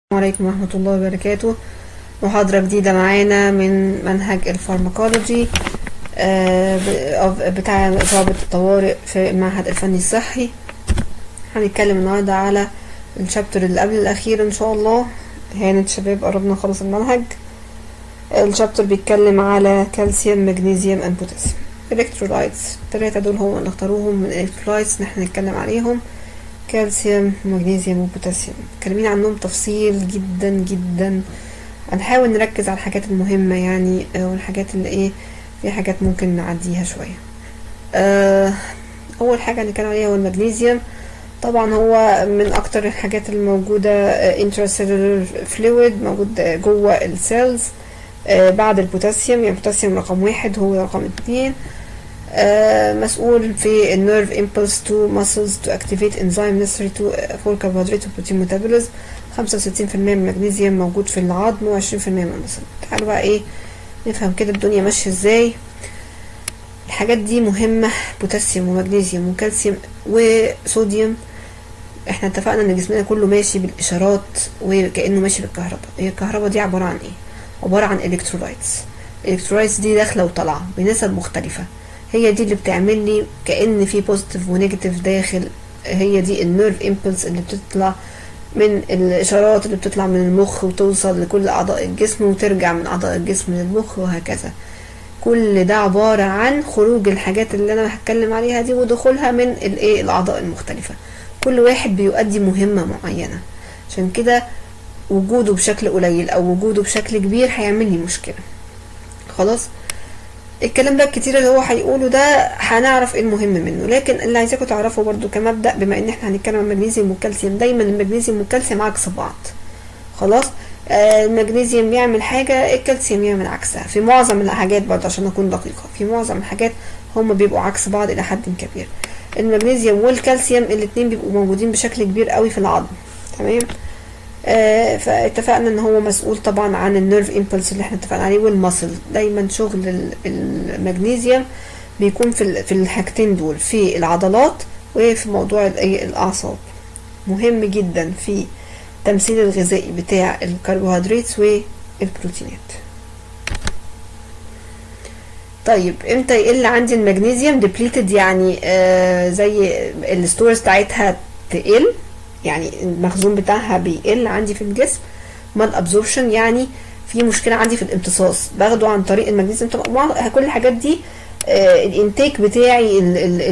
السلام عليكم ورحمة الله وبركاته. محاضرة جديدة معانا من منهج الفارماكولوجي بتاع إصابة الطوارئ في المعهد الفني الصحي. هنتكلم النهاردة على الشابتر اللي قبل الأخير إن شاء الله. هانت شباب قربنا نخلص المنهج. الشابتر بيتكلم على كالسيوم مغنيسيوم and بوتاسيوم electrolytes. التلاتة دول هم اللي اختاروهم من electrolytes نحن نتكلم عليهم: كالسيوم ومغنيسيوم وبوتاسيوم. متكلمين عنهم تفصيل جدا جدا. هنحاول نركز على الحاجات المهمة يعني، والحاجات اللي في حاجات ممكن نعديها شوية. اول حاجة هنتكلم عليها هو المغنيسيوم. طبعا هو من اكتر الحاجات الموجودة intracellular fluid، موجود جوه السيلز بعد البوتاسيوم. يعني البوتاسيوم رقم 1، هو رقم 2. مسؤول في النيرف impulse to muscles to activate enzyme necessary for carbohydrate protein metabolism. 65% من المغنيسيوم موجود في العظم و20% من المصل. تعالوا بقى نفهم كده الدنيا ماشية ازاي. الحاجات دي مهمة: بوتاسيوم ومغنيسيوم وكالسيوم وصوديوم. احنا اتفقنا ان جسمنا كله ماشي بالاشارات وكأنه ماشي بالكهرباء. هي الكهرباء دي عبارة عن عبارة عن electrolytes دي داخلة وطالعة بنسب مختلفة. هي دي اللي بتعمل لي كأن في بوزيتيف ونيجاتيف داخل. هي دي النيرف امبلس اللي بتطلع من الاشارات اللي بتطلع من المخ وتوصل لكل اعضاء الجسم وترجع من اعضاء الجسم للمخ وهكذا. كل ده عبارة عن خروج الحاجات اللي انا هتكلم عليها دي ودخولها من الاعضاء المختلفة. كل واحد بيؤدي مهمة معينة، عشان كده وجوده بشكل قليل او وجوده بشكل كبير هيعمل لي مشكلة. خلاص، الكلام ده الكتير اللي هو هيقوله ده هنعرف ايه المهم منه، لكن اللي عايزاكم تعرفوا برضو كمبدأ، بما ان احنا هنتكلم عن المغنيسيوم والكالسيوم، دايما المغنيسيوم والكالسيوم عكس بعض. خلاص، المغنيسيوم يعمل حاجة، الكالسيوم يعمل عكسها في معظم الحاجات. برضو عشان اكون دقيقة، في معظم الحاجات هم بيبقوا عكس بعض الى حد كبير. المغنيسيوم والكالسيوم الاتنين بيبقوا موجودين بشكل كبير قوي في العظم. تمام. فاتفقنا ان هو مسؤول طبعا عن النيرف امبلس اللي احنا اتفقنا عليه والمسل. دايما شغل المغنيسيوم بيكون في الحاجتين دول، في العضلات وفي موضوع الاعصاب. مهم جدا في التمثيل الغذائي بتاع الكربوهيدرات والبروتينات. طيب امتى يقل عندي المغنيسيوم؟ ديبليتد، يعني زي الستورز بتاعتها تقل، يعني المخزون بتاعها بيقل عندي في الجسم. مال ابزوربشن، يعني في مشكله عندي في الامتصاص، باخده عن طريق المغنيسيوم. طبعا كل الحاجات دي الانتيك بتاعي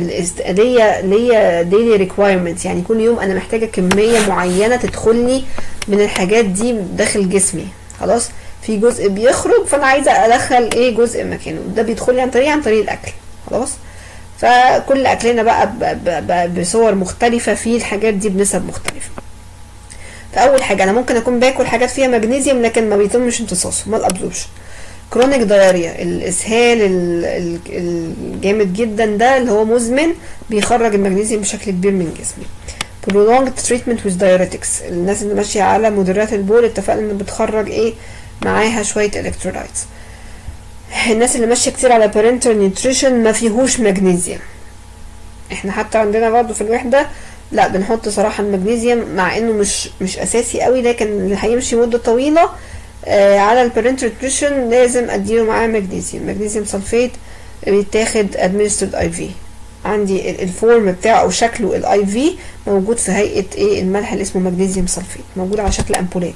ليا ديلي ريكوايرمنتس، يعني كل يوم انا محتاجه كميه معينه تدخلني من الحاجات دي داخل جسمي. خلاص، في جزء بيخرج فانا عايزه ادخل جزء مكانه، ده بيدخل لي عن طريق الاكل. خلاص، فكل اكلنا بقى بصور مختلفة في الحاجات دي بنسب مختلفة. فاول حاجة انا ممكن اكون باكل حاجات فيها مغنيسيوم لكن ما بيتمش امتصاصه، مال ابزوربشن. كرونيك دايريا، الاسهال الجامد جدا ده اللي هو مزمن، بيخرج المغنيسيوم بشكل كبير من جسمي. prolonged treatment with diuretics، الناس اللي ماشية على مدرات البول اتفقنا ان بتخرج معاها شوية electrolytes. الناس اللي ماشيه كتير على parenteral nutrition ما فيهوش مغنيسيوم. احنا حتى عندنا برضو في الوحده لا بنحط صراحه المغنيسيوم، مع انه مش اساسي قوي، لكن اللي هيمشي مده طويله على البارنتال نيوتريشن لازم اديله معاه مغنيسيوم سلفيت. بيتاخد administered IV. عندي الفورم بتاعه او شكله الاي في موجود في هيئه الملح اللي اسمه مغنيسيوم سلفيت، موجود على شكل امبولات.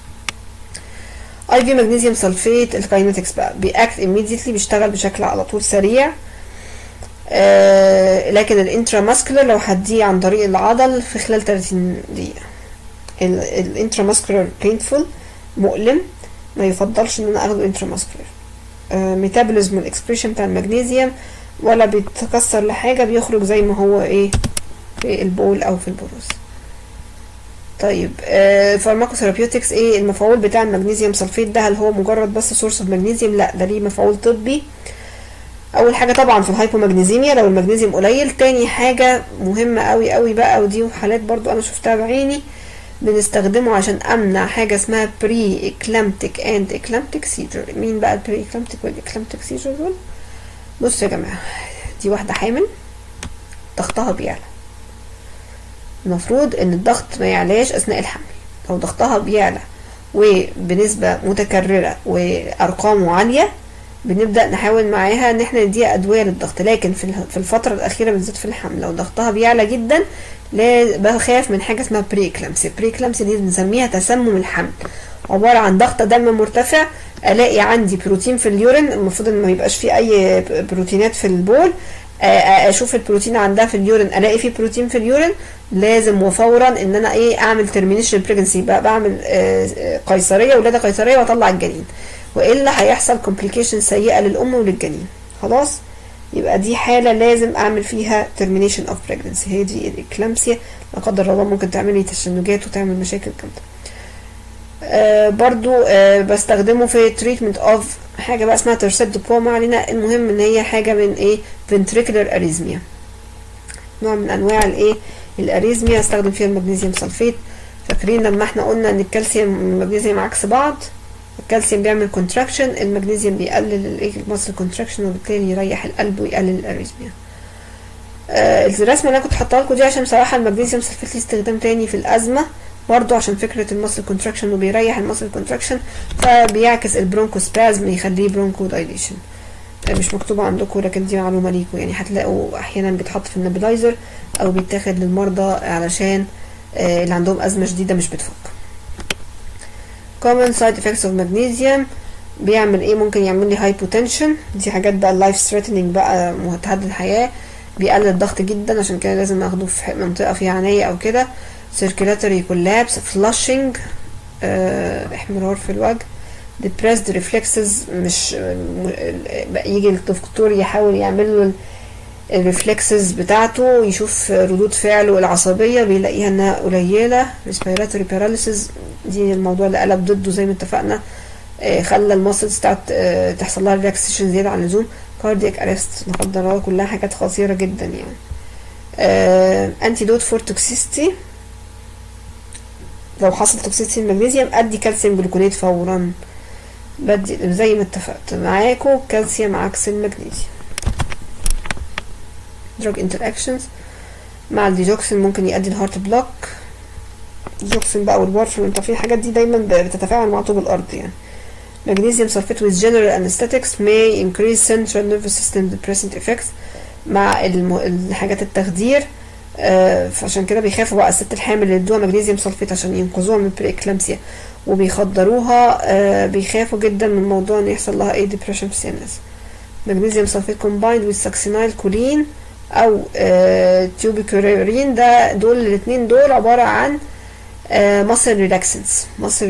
IV مغنيسيوم سلفيت. الكاينetics بقى بيأكت immediately، بيشتغل بشكل على طول سريع. لكن الانتراماسكولار لو هديه عن طريق العضل في خلال 30 دقيقة. الانتراماسكولار painful، مؤلم، ما يفضلش ان انا اخده انتراماسكولار. ميتابوليزم والاكسبريشن بتاع المغنيسيوم ولا بيتكسر لحاجة، بيخرج زي ما هو في البول او في البروز. طيب فارماكوثيرابيوتكس، المفعول بتاع المغنيسيوم سلفيت ده؟ هل هو مجرد بس سورس اوف مغنيسيوم؟ لا، ده ليه مفعول طبي. اول حاجه طبعا في الهايبومغنيسيميا لو المغنيسيوم قليل. تاني حاجه مهمه قوي قوي بقى، ودي حالات برضو انا شفتها بعيني، بنستخدمه عشان امنع حاجه اسمها بري اكلامتيك اند اكلامتيك سيجر. مين بقى البري اكلامتيك والاكلامتيك سيجر دول؟ بصوا يا جماعه، دي واحده حامل ضغطها بيعلى، المفروض ان الضغط ما يعلاش اثناء الحمل. لو ضغطها بيعلى وبنسبة متكررة وارقامه عالية بنبدأ نحاول معاها ان احنا نديها ادوية للضغط. لكن في الفترة الاخيرة بالذات في الحمل لو ضغطها بيعلى جدا لا بخاف من حاجة اسمها بريكلامسي. بريكلامسي دي بنسميها تسمم الحمل، عبارة عن ضغط دم مرتفع، الاقي عندي بروتين في اليورين، المفروض ان ما يبقاش فيه اي بروتينات في البول، اشوف البروتين عندها في اليورين الاقي فيه بروتين في اليورين، لازم وفورا ان انا اعمل ترمينيشن بريجنسي، بعمل قيصريه، ولاده قيصريه، واطلع الجنين، والا هيحصل كومبليكيشن سيئه للام وللجنين. خلاص، يبقى دي حاله لازم اعمل فيها ترمينيشن اوف بريجنسي. هي دي الاكلامسيا، لا قدر الله ممكن تعملي تشنجات وتعمل مشاكل جامده. برضو بستخدمه في تريتمنت اوف حاجه بقى اسمها ترسيت دوبا، ما علينا، المهم ان هي حاجه من ventricular arrhythmia، نوع من انواع الاريزميا، استخدم فيها المغنيسيوم سلفيت. فاكرين لما احنا قلنا ان الكالسيوم والمغنيسيوم عكس بعض؟ الكالسيوم بيعمل كونتراكشن، المغنيسيوم بيقلل الماسل كونتراكشن، وبالتالي يريح القلب ويقلل الاريزميا. الرسمه اللي انا كنت حاطاها لكم دي عشان بصراحه المغنيسيوم سلفيت ليه استخدام تاني في الازمه برضو، عشان فكرة الماسل كونتراكشن، وبيريح الماسل كونتراكشن، فبيعكس البرونكوسبازم، يخليه برونكو دايليشن. مش مكتوبة عندكم لكن دي معلومة ليكم، يعني هتلاقوا احيانا بيتحط في النبلايزر او بيتاخد للمرضى علشان اللي عندهم ازمة شديدة مش بتفك. common side effects of magnesium، بيعمل ممكن يعمل لي هايبوتنشن، دي حاجات بقى لايف ثريتنينج بقى، مهدد الحياة، بيقلل الضغط جدا، عشان كده لازم اخده في منطقة فيها عناية او كده. circulatory collapse، flushing، احمرار في الوجه، depressed reflexes، مش يجي الدكتور يحاول يعمل له الريفلكسز بتاعته، يشوف ردود فعله العصبية بيلاقيها انها قليلة. respiratory paralysis، دي الموضوع اللي قلب ضده زي ما اتفقنا، خلى الماسلز بتاعت تحصل لها ريلاكسيشن زيادة عن اللزوم. cardiac arrest، لا قدر الله، كلها حاجات خطيرة جدا يعني. antidote for toxicity، لو حصل توكسيسيتي المغنيسيوم ادي كالسيوم جلوكونات فورا، بدي زي ما اتفقت معاكم كالسيوم عكس المغنيسيوم. drug interactions مع الديجوكسين ممكن يؤدي الهارت بلوك، الديجوكسين بقى والورفين والانتافين، الحاجات دي دايما بتتفاعل مع طوب الارض يعني. magnesium sulfate with general anesthetics may increase central nervous system depressant effects، مع الحاجات التخدير، فعشان كده بيخافوا بقى الست الحامل اللي ادوها مغنيسيوم سلفيت عشان ينقذوها من البريكلامسيا وبيخدروها، بيخافوا جدا من موضوع ان يحصل لها ديبريشن في السينس. مغنيسيوم سلفيت كومبايند ويز ساكسينايل كولين او تيوبيكورين، دول الاثنين دول عباره عن ماسل ريلاكسنس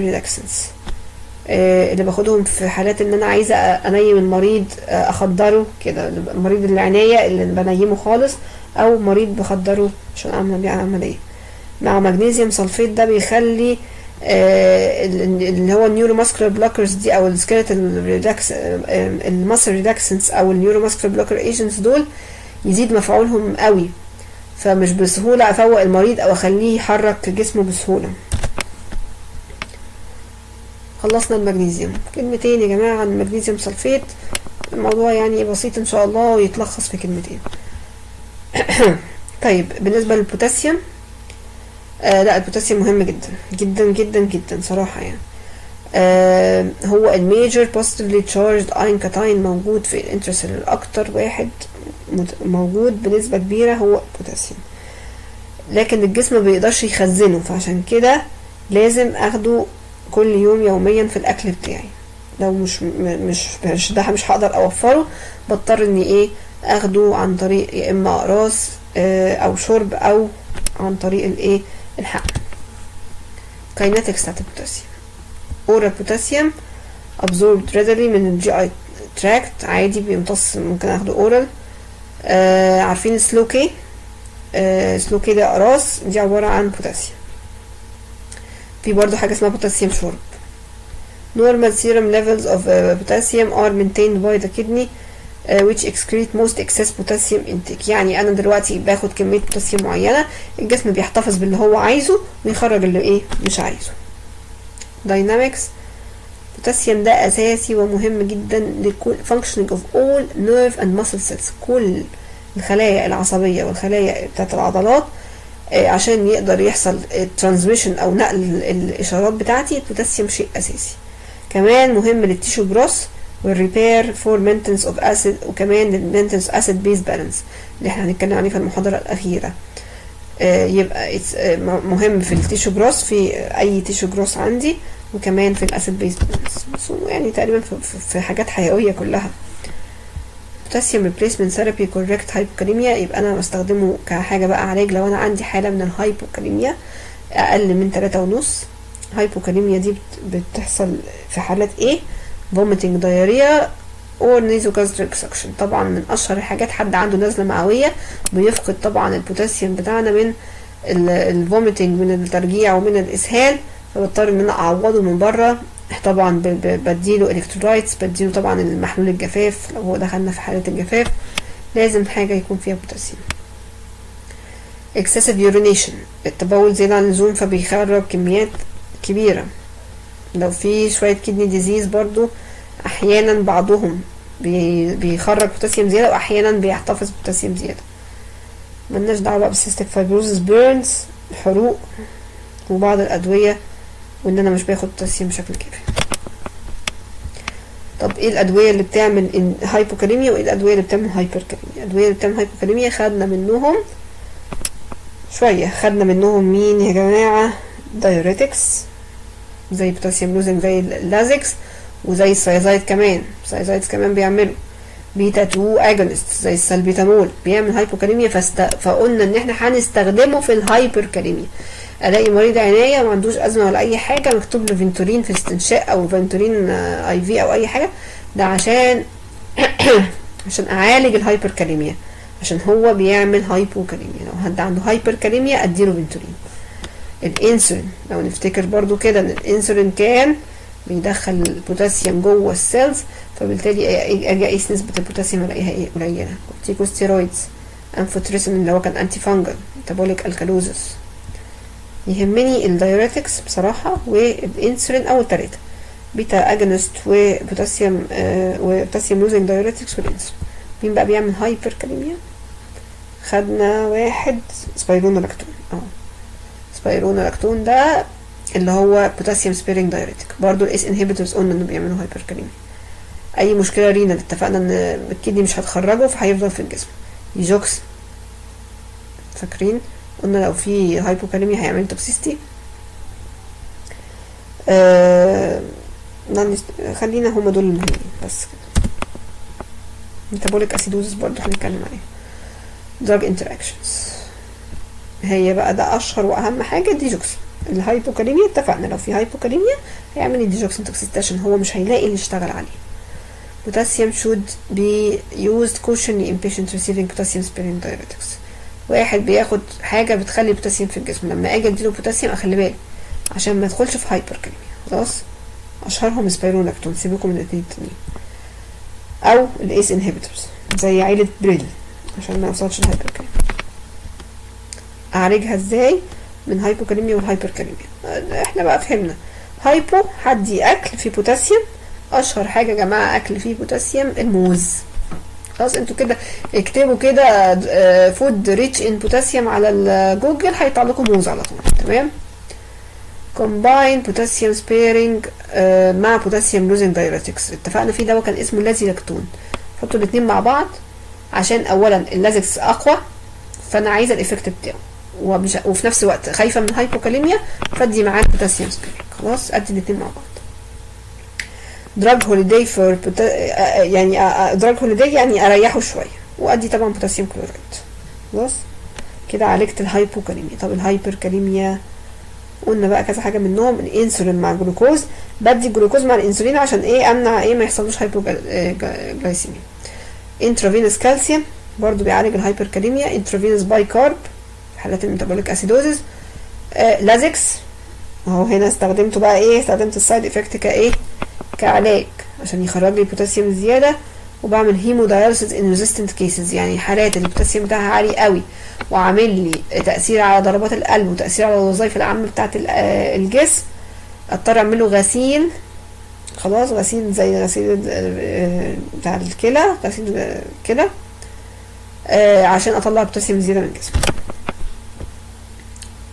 اللي باخدهم في حالات ان انا عايزه انيم المريض، اخدره كده، المريض العنايه اللي بنيمه خالص، او مريض بخدره عشان اعمل بيه عمليه. مع مغنيسيوم سلفيت ده بيخلي اللي هو النيورو ماسكولار بلوكرز دي، او السكيلتال ريلاكس، الماسل ريلاكسنس او النيورو ماسكولار بلوكر ايجنتس، دول يزيد مفعولهم قوي، فمش بسهوله افوق المريض او اخليه يحرك جسمه بسهوله. خلصنا المغنيسيوم. كلمتين يا جماعه عن المغنيسيوم سلفيت، الموضوع يعني بسيط ان شاء الله ويتلخص في كلمتين. طيب بالنسبه للبوتاسيوم، لا البوتاسيوم مهم جدا جدا جدا جدا صراحه يعني. هو الميجر بوزيتيفلي تشارجد اين كاتاين موجود في الانترسيلر، اكتر واحد موجود بنسبه كبيره هو البوتاسيوم، لكن الجسم ما بيقدرش يخزنه، فعشان كده لازم اخده كل يوم يوميا في الاكل بتاعي. لو مش هقدر اوفره، بضطر اني اخده عن طريق يا اما اقراص او شرب، او عن طريق الحقن. كاينetics بتاعت البوتاسيوم. اورال بوتاسيوم absorbed readily من الجي اي تراكت، عادي بيمتص، ممكن اخده اورال. عارفين سلوكي؟ سلوكي ده اقراص، دي عبارة عن بوتاسيوم. في برضو حاجة اسمها بوتاسيوم شرب. normal serum levels of potassium are maintained by the kidney which excrete most excess potassium intake. يعني انا دلوقتي باخد كمية بوتاسيوم معينة، الجسم بيحتفظ باللي هو عايزه ويخرج اللي مش عايزه. dynamics، البوتاسيوم ده اساسي ومهم جدا لكل functioning of all nerve and muscle cells، كل الخلايا العصبية والخلايا بتاعت العضلات عشان يقدر يحصل ترانسميشن او نقل الاشارات بتاعتي، البوتاسيوم شيء اساسي. كمان مهم للتيشو جروس والريبير فور مينتنس اوف اسيد، وكمان للمينتنس اسيد بيز بالانس اللي احنا هنتكلم عليه في المحاضره الاخيره. يبقى مهم في التيشو جروس، في اي تيشو جروس عندي، وكمان في الاسيد بيز بالانس، يعني تقريبا في حاجات حيويه كلها. بوتاسيوم ريبليسمنت ثيرابي كوريكت هايبوكاليميا، يبقى انا بستخدمه كحاجه بقى علاج لو انا عندي حاله من الهايبوكاليميا اقل من 3.5. هايبوكاليميا دي بتحصل في حالات ايه؟ vomiting diarrhea or nasogastric suction. طبعا من اشهر الحاجات حد عنده نزله معويه بيفقد طبعا البوتاسيوم بتاعنا من الفوميتنج، من الترجيع ومن الاسهال، فبضطر ان انا اعوضه من بره. طبعا بديله الكترولايتس، بديله طبعا المحلول الجفاف لو هو دخلنا في حاله الجفاف، لازم حاجه يكون فيها بوتاسيوم. excessive urination، التبول زيادة عن اللزوم فبيخرج كميات كبيرة. لو في شوية كدني ديزيز برضو احيانا بعضهم بيخرج بوتاسيوم زيادة، واحيانا بيحتفظ بوتاسيوم زيادة. ملناش دعوة بقى بالسيستيك فايبروزس، بيرنز، الحروق، وبعض الادوية، وان انا مش باخد بوتاسيوم بشكل كافي. طب ايه الادوية اللي بتعمل هايبوكاليميا، وايه الادوية اللي بتعمل هايبركاليميا؟ الادوية اللي بتعمل هايبوكاليميا خدنا منهم شوية، خدنا منهم مين يا جماعة؟ دايوريتكس زي بوتاسيوم لوزنج زي اللازكس، وزي السايزايد كمان. السايزايدز كمان بيعملوا بيتا 2 اجونست زي السلبيتامول، بيعمل هايبوكاليميا، فقلنا ان احنا هنستخدمه في الهايبركاليميا. الاقي مريض عناية ما عندوش ازمه ولا اي حاجه، مكتوب له فينتورين في استنشاق او فينتورين اي في او اي حاجه، ده عشان عشان اعالج الهايبركاليميا، عشان هو بيعمل هايبوكاليميا. لو حد عنده هايبركاليميا اديله فينتورين. الانسولين لو نفتكر برضو كده ان الانسولين كان بيدخل البوتاسيوم جوه السيلز، فبالتالي اجي اقيس نسبه البوتاسيوم الاقيها ايه؟ قليله. كورتيكوستيرويدز، انفوتريسين اللي هو كان انتي فانجل، ميتابوليك الكالوزس. يهمني الدايوريتكس بصراحه والانسولين اول ثلاثه، بيتا اجونست وبوتاسيوم وبوتاسيوم لوزنج دايوريتكس والانسولين. مين بقى بيعمل هايبركاليميا؟ خدنا واحد سبايرونولاكتون. سبايرونولاكتون ده اللي هو بوتاسيوم سبيرنج دايوريتك. برضو الاس انهبيتورز قلنا انه بيعملوا هايبركاليميا. اي مشكله رينا اتفقنا ان الكدني مش هتخرجه فهيفضل في الجسم. ديجوكس فاكرين قلنا لو في هايبوكاليميا هيعمل توكسيستي. خلينا هما دول المهمين بس كده. ميتابوليك اسيدوزس برضو هنتكلم عليه. دراج انتراكشنز هي بقى ده اشهر واهم حاجه الديجوكس. الهايبوكاليميا اتفقنا لو في هايبوكاليميا هيعمل الديجوكسين توكسيستي عشان هو مش هيلاقي اللي يشتغل عليه. potassium should be used cautionally in patient receiving potassium sparing diuretics. واحد بياخد حاجه بتخلي البوتاسيوم في الجسم، لما اجي اديله بوتاسيوم اخلي بالي عشان ما يدخلش في هايبركاليميا. خلاص، اشهرهم سبايرونولاكتون، سيبكم من الاثنين التانيين، او الايس انهبيتورز زي عيله بريل عشان ما يوصلش للهايبركاليميا. اعالجها ازاي من هايبوكاليميا والهايبركاليميا؟ احنا بقى فهمنا هايبو هدي اكل فيه بوتاسيوم. اشهر حاجه يا جماعه اكل فيه بوتاسيوم الموز. خلاص انتوا كده اكتبوا كده فود ريتش ان بوتاسيوم على الجوجل هيطلع لكم موز على طول. تمام. كومباين بوتاسيوم سبيرنج مع بوتاسيوم لوزنج دايوريتكس، اتفقنا في دواء كان اسمه لازيلاكتون. حطوا الاثنين مع بعض عشان اولا اللازكس اقوى، فانا عايزه الايفكت بتاعه، وفي نفس الوقت خايفه من هايبوكاليميا فادي معاه بوتاسيوم سبيرنج. خلاص ادي الاثنين مع بعض. دراج هوليداي فور يعني دراج هوليداي يعني اريحه شويه، وادي طبعا بوتاسيوم كلورايد. خلاص كده عالجت الهايبوكاليميا. طب الهايبركاليميا قلنا بقى كذا حاجه منهم. الانسولين مع جلوكوز، بدي جلوكوز مع الانسولين عشان ايه؟ امنع ايه؟ ما يحصلوش هايبوجلايسيميا. انترافينوس كالسيوم برضو بيعالج الهايبركاليميا. انترافينوس باي كارب في حالات الميتابوليك اسيدوزز. لازكس اهو هنا استخدمته بقى ايه؟ استخدمت السايد افكت كايه؟ كعلاج عشان يخرج لي بوتاسيوم زياده. وبعمل هيموداياليسيس ان ريزيستنت كيسز، يعني حالات البوتاسيوم بتاعها عالي قوي وعامل لي تاثير على ضربات القلب وتاثير على الوظائف العامه بتاعه الجسم، اضطر اعمل له غسيل. خلاص غسيل زي غسيل بتاع الكلى، غسيل كده عشان اطلع البوتاسيوم زياده من الجسم.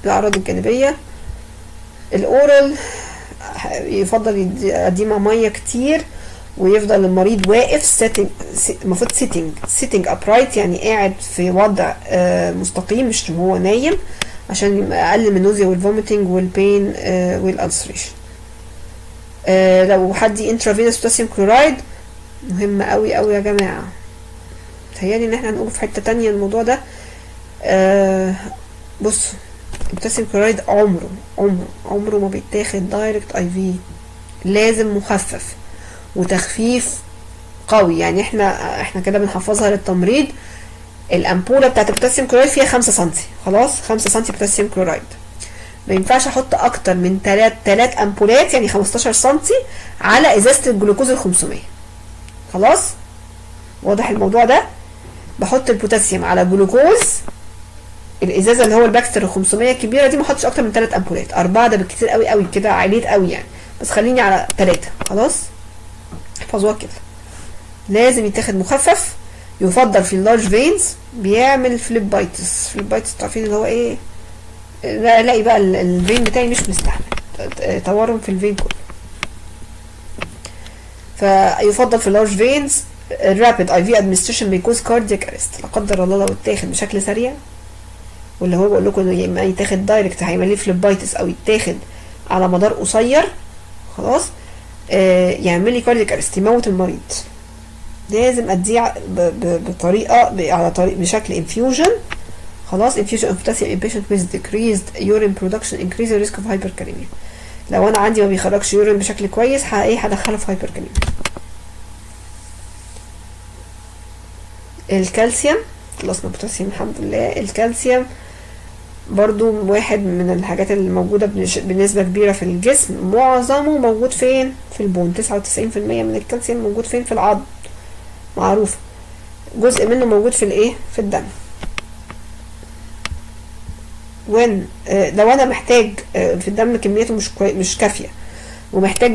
الأعراض الجانبية. الأورال يفضل اديه مع مية كتير، ويفضل المريض واقف المفروض sitting upright، يعني قاعد في وضع مستقيم مش هو نايم، عشان اقل من النوزيا والفوميتنج والبين والالسريشن. لو حد انترافينوس بوتاسيوم كلورايد مهم قوي قوي يا جماعه، تهيالي ان احنا هنقول في حته تانية الموضوع ده. بصوا البوتاسيوم كلورايد عمره ما بيتاخد دايركت اي في، لازم مخفف وتخفيف قوي. يعني احنا كده بنحفظها للتمريض. الامبوله بتاعت البوتاسيوم كلورايد فيها 5 سنتي، خلاص 5 سنتي بوتاسيوم كلورايد، ما ينفعش احط اكتر من 3 امبولات يعني 15 سنتي على ازازه الجلوكوز ال 500. خلاص واضح الموضوع ده؟ بحط البوتاسيوم على جلوكوز الازازه اللي هو الباكستر ال 500 الكبيره دي، ما احطش اكتر من 3 امبولات، 4 ده بالكتير قوي قوي كده، عاليت قوي يعني، بس خليني على 3. خلاص احفظوها كده، لازم يتاخد مخفف. يفضل في اللارج فينز، بيعمل فليبايتس عارفين اللي هو ايه؟ لا الاقي بقى الفين بتاعي مش مستحمل تورم في الفين كله. فيفضل في اللارج فينز الرابيد اي في ادمنستريشن بيكوز كاردياك ارست، لا قدر الله لو اتاخد بشكل سريع، واللي هو بقول لكم يا اما يتاخد دايركت هيعمل لي فليبايتس، او يتاخد على مدار قصير خلاص يعمل لي كاردياك ارست، يموت المريض. لازم اديه بطريقه على طريق بشكل انفيوجن. خلاص infusion of potassium in patient with decreased urine production increase the risk of hyperkalemia. لو انا عندي ما بيخرجش يورين بشكل كويس هدخله في hyperkalemia. الكالسيوم خلصنا بوتاسيوم الحمد لله. الكالسيوم برضو واحد من الحاجات اللي موجودة بنسبة كبيرة في الجسم، معظمه موجود فين؟ في البون. 99% من الكالسيوم موجود فين؟ في العظم، معروف. جزء منه موجود في الايه؟ في الدم. لو انا محتاج في الدم كميته مش كافيه، ومحتاج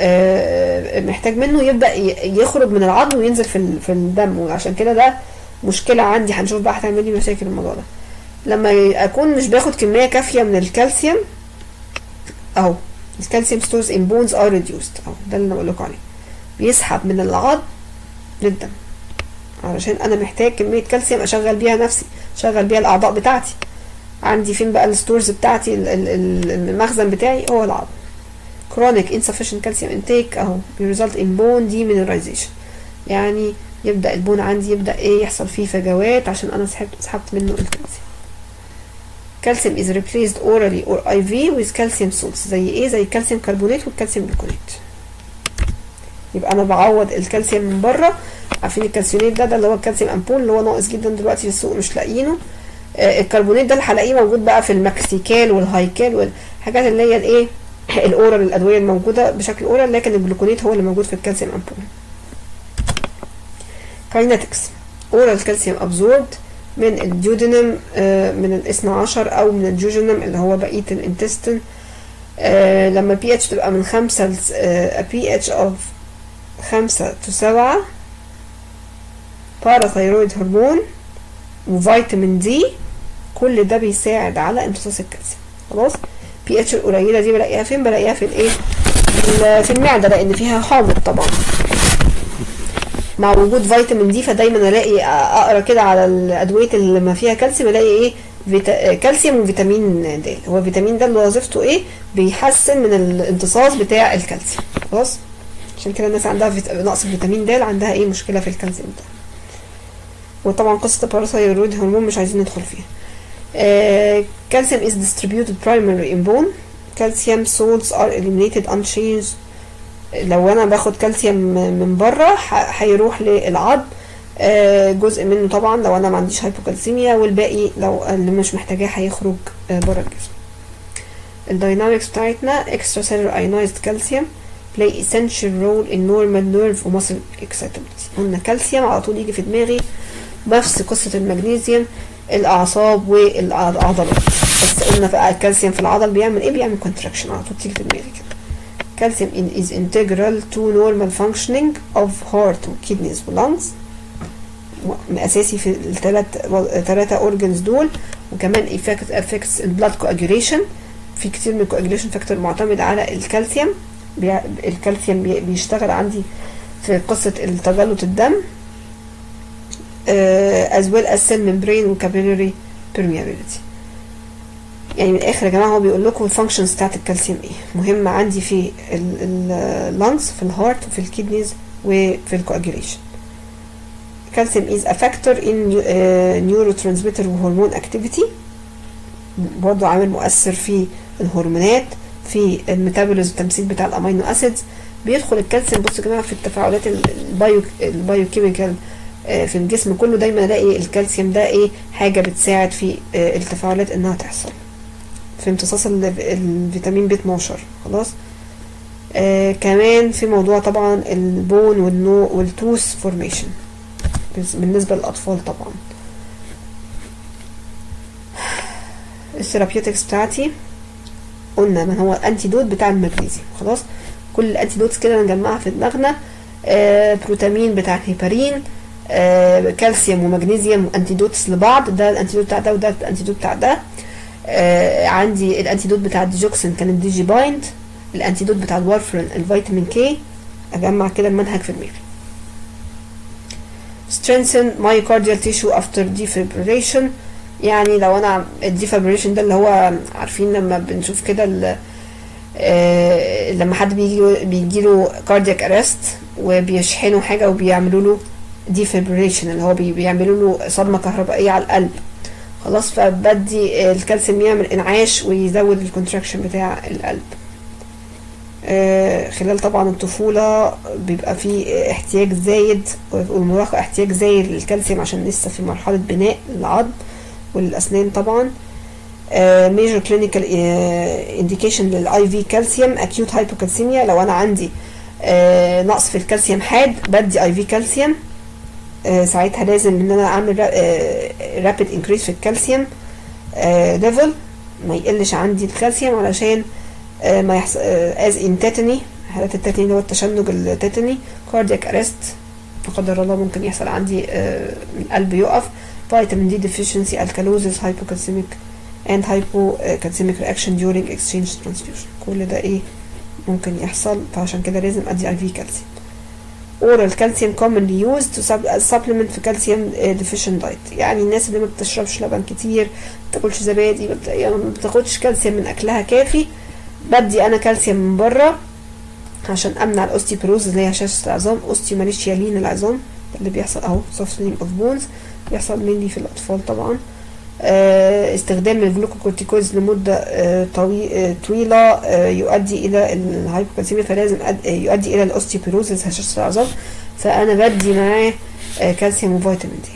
منه يبدا يخرج من العظم وينزل في الدم، وعشان كده ده مشكله عندي. هنشوف بقى هتعمل لي مشاكل الموضوع ده. لما اكون مش باخد كميه كافيه من الكالسيوم، اهو الكالسيوم stores in bones are reduced، اهو ده اللي انا بقول لكم عليه، بيسحب من العظم للدم، علشان انا محتاج كميه كالسيوم اشغل بيها نفسي، اشغل بيها الاعضاء بتاعتي. عندي فين بقى الستورز بتاعتي؟ المخزن بتاعي هو العظم. chronic insufficient calcium intake اهو result in bone demineralization، يعني يبدأ البون عندي يبدأ ايه؟ يحصل فيه فجوات عشان انا سحبت منه الكالسيوم. calcium is replaced orally or IV with calcium salts، زي ايه؟ زي الكالسيوم كربونات والكالسيوم جلوكونات. يبقى انا بعوض الكالسيوم من بره. عارفين الكالسيونات ده اللي هو الكالسيوم امبول اللي هو ناقص جدا دلوقتي في السوق مش لاقيينه. الكربونات ده اللي هلاقيه موجود بقى في الماكسيكال والهايكال والحاجات اللي هي الايه؟ الاورال، الادويه الموجوده بشكل اورال، لكن الجلوكونات هو اللي موجود في الكالسيوم امبول. كاينetics اورال كالسيوم ابزوربد من الديودينم، من الاثنى عشر او من الجوجينم اللي هو بقيه الانتستين. لما البي اتش تبقى من 5 بي اتش اوف 5 to 7، باراثايرويد هرمون وفيتامين دي، كل ده بيساعد على امتصاص الكالسيوم. خلاص بي اتش القليله دي بلاقيها فين؟ بلاقيها في الايه؟ في المعده، لان فيها حامض طبعا مع وجود فيتامين دي. فدايما الاقي اقرا كده على الادويه اللي ما فيها كالسيوم، الاقي ايه؟ كالسيوم وفيتامين د. هو فيتامين د اللي وظيفته ايه؟ بيحسن من الامتصاص بتاع الكالسيوم. خلاص عشان كده الناس عندها نقص فيتامين د عندها ايه؟ مشكله في الكالسيوم ده. وطبعا قصه الباراثايرويد هرمون مش عايزين ندخل فيها. calcium is distributed primarily in bone. calcium salts are eliminated unchanged. لو انا باخد كالسيوم من بره هيروح للعظم، جزء منه طبعا لو انا ما عنديش هايبوكالسيميا، والباقي لو اللي مش محتاجاه هيخرج بره الجسم. الداينامكس بتاعتنا extracellular ionized calcium play essential role in normal nerve و muscle excitability. قلنا كالسيوم على طول يجي في دماغي نفس قصة المغنيسيوم، الأعصاب والعضلات. بس قلنا بقى الكالسيوم في العضل بيعمل ايه؟ بيعمل contraction، على طول تيجي في دماغي كده. calcium is integral to normal functioning of heart و kidneys و lungs، أساسي في الثلاثة organs دول، وكمان affects blood coagulation. في كتير من الكواجوليشن فاكتور معتمد على الكالسيوم. الكالسيوم بيشتغل عندي في قصة تجلط الدم، as well as cell membrane و capillary permeability. يعني من الاخر يا جماعه هو بيقول لكم الفانكشنز بتاعت الكالسيوم ايه. مهم عندي في اللانجز، في الهارت، وفي الكيدنيز، وفي الكواجوليشن. الكالسيوم is a factor in neurotransmitter وهرمون activity، برضو عامل مؤثر في الهرمونات، في الميتابوليزم، التمثيل بتاع الامينو اسيدز. بيدخل الكالسيوم بصوا يا جماعه في التفاعلات البايوكيميكال في الجسم كله. دايما الاقي الكالسيوم ده ايه، حاجه بتساعد في التفاعلات انها تحصل، في امتصاص الفيتامين بي 12. خلاص. كمان في موضوع طبعا البون والتوث فورميشن بالنسبه للاطفال طبعا. الثيرابيوتكس بتاعتي قلنا ما هو الانتيدوت بتاع المغنيسيوم. خلاص، كل الانتيدوتس كده نجمعها في دماغنا. بروتامين بتاع الهيبارين، كالسيوم ومغنيسيوم انتيدوتس لبعض، ده الانتيدوت بتاع ده وده الانتيدوت بتاع ده. عندي الانتيدوت بتاع الديجوكسين كان الديجي بايند، الانتيدوت بتاع الوارفرين الفيتامين كي. اجمع كده المنهج في دماغي. strengthen myocardial tissue after defibrillation. يعني لو انا الديفابريشن ده اللي هو عارفين لما بنشوف كده لما حد بيجيله كاردياك ارست وبيشحنوا حاجه وبيعملوا له ديفابريشن، اللي هو بيعملوا له صدمه كهربائيه على القلب. خلاص، فبدي الكالسيوم يعمل انعاش ويزود الكونتراكشن بتاع القلب. خلال طبعا الطفوله بيبقى في احتياج زايد، والمراهقه احتياج زايد للكالسيوم عشان لسه في مرحله بناء العظم والاسنان طبعا. major clinical indication للاي في كالسيوم acute hypocalcemia. لو انا عندي نقص في الكالسيوم حاد بدي اي في كالسيوم. ساعتها لازم ان انا اعمل rapid increase في الكالسيوم level، ما يقلش عندي الكالسيوم علشان ما يحصل as in tetany. حالات التاتني اللي هو التشنج التاتني، cardiac arrest لا قدر الله ممكن يحصل عندي القلب يقف، فيتامين دي deficiency، alkalosis، hypocalcemic and hypocalcemic reaction during exchange transfusion. كل ده ايه ممكن يحصل، فعشان كده لازم ادي اي في كالسيوم. oral calcium commonly used to supplement في calcium deficient diet. يعني الناس اللي ما بتشربش لبن كتير، ما بتاكلش زبادي، ما بتاخدش كالسيوم من اكلها كافي، بدي انا كالسيوم من بره عشان امنع الاوستيوبروز اللي هي هشاشة العظام، اوستيوماليشيا لين العظام اللي بيحصل اهو softening of bones، بيحصل مني في الاطفال طبعا. استخدام الجلوكوكورتيكويدز لمدة طويلة يؤدي الى الهايبوكالسيميا، فلازم يؤدي الى الاوستيوبروزيس هشاشة العظام، فانا بدي معاه كالسيوم وفيتامين دي.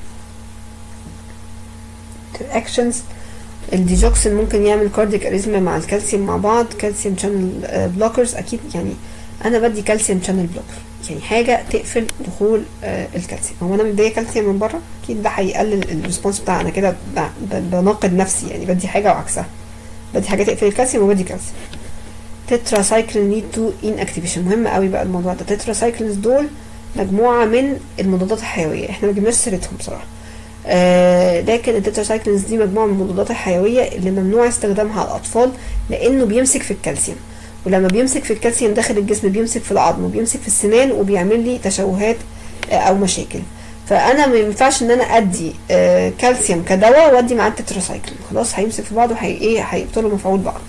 الاكشنز، الديجوكسين ممكن يعمل كاردياك اريزميا مع الكالسيوم مع بعض. كالسيوم شانل بلوكرز اكيد، يعني انا بدي كالسيوم شانل بلوكر، يعني حاجه تقفل دخول الكالسيوم. هو انا مديه كالسيوم من بره اكيد ده هيقلل الريسبونس بتاعي، انا كده بناقض نفسي، يعني بدي حاجه وعكسها، بدي حاجه تقفل الكالسيوم وبدي كالسيوم. تتراسايكلين ليد تو ان اكتيفيشن، مهم قوي بقى الموضوع ده. تتراسايكلينز دول مجموعه من المضادات الحيويه، احنا ما جبناش سيرتهم بصراحه، لكن التتراسايكلينز دي مجموعه من المضادات الحيويه اللي ممنوع استخدامها على الاطفال لانه بيمسك في الكالسيوم، ولما بيمسك في الكالسيوم داخل الجسم بيمسك في العظم وبيمسك في السنان وبيعمل لي تشوهات او مشاكل. فانا ما ينفعش ان انا ادي كالسيوم كدواء وادي معاه التتراسايكلين، خلاص هيمسك في بعض هيبطلوا مفعول بعض.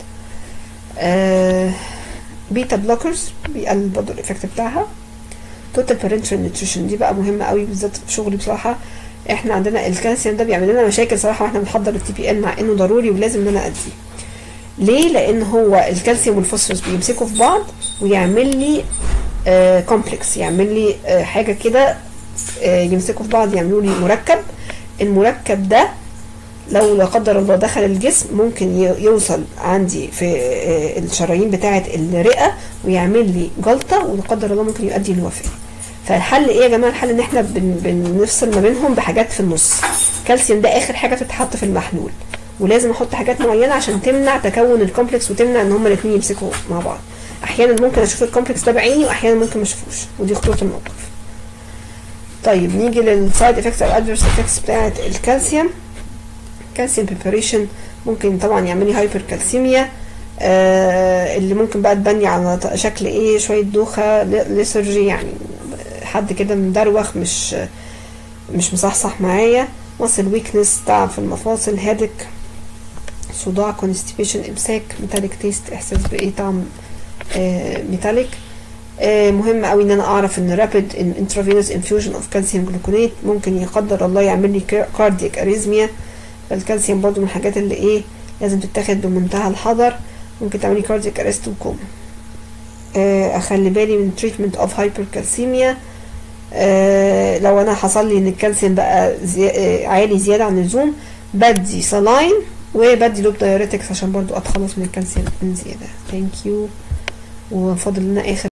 بيتا بلوكرز بيقلل برضه الايفكت بتاعها. توتال بارنترال نيوتريشن دي بقى مهمه قوي بالذات في شغلي بصراحه. احنا عندنا الكالسيوم ده بيعمل لنا مشاكل صراحه واحنا بنحضر التي بي ان، مع انه ضروري ولازم ان انا اديه. ليه؟ لان هو الكالسيوم والفوسفورس بيمسكوا في بعض ويعمل لي كومبلكس، يعمل لي حاجه كده، يمسكوا في بعض يعملوا لي مركب. المركب ده لو لا قدر الله دخل الجسم ممكن يوصل عندي في الشرايين بتاعه الرئه ويعمل لي جلطه، ولا قدر الله ممكن يؤدي للوفاه. فالحل ايه يا جماعه؟ الحل ان احنا بنفصل ما بينهم بحاجات في النص. الكالسيوم ده اخر حاجه تتحط في المحلول، ولازم احط حاجات معينه عشان تمنع تكون الكومبلكس وتمنع ان هما الاثنين يمسكوا مع بعض. احيانا ممكن اشوف الكومبلكس ده بعيني واحيانا ممكن ما اشوفوش، ودي خطوره الموقف. طيب نيجي للسايد افكتس او الادفيرس افكتس بتاعه الكالسيوم. كالسيوم بريباريشن ممكن طبعا يعملي هايبر كالسيميا، اللي ممكن بقى تبني على شكل ايه، شويه دوخه، ليسرجي، يعني حد كده مدروخ مش مصحصح معايا، ماسل ويكنس، تعب في المفاصل، هيدك، صداع، كونستيبيشن، امساك، ميتاليك تيست، احساس بايه، طعم ميتاليك. مهم قوي ان انا اعرف ان رابيد انترافينوس انفيوجن اوف كالسيوم جلوكونات ممكن يقدر الله يعمل لي كاردياك اريزميا. فالكالسيوم برضو من الحاجات اللي ايه لازم تتاخد بمنتهى الحذر، ممكن تعملي كاردياك ارست وكوما. اخلي بالي من تريتمنت اوف هايبركالسيميا. لو انا حصل لي ان الكالسيوم بقى عالي زياده عن اللزوم، بدي سلاين وبدي لوب دايوريتكس عشان برضو اتخلص من الكالسيوم من زياده. ثانك يو. وفاضل لنا اخر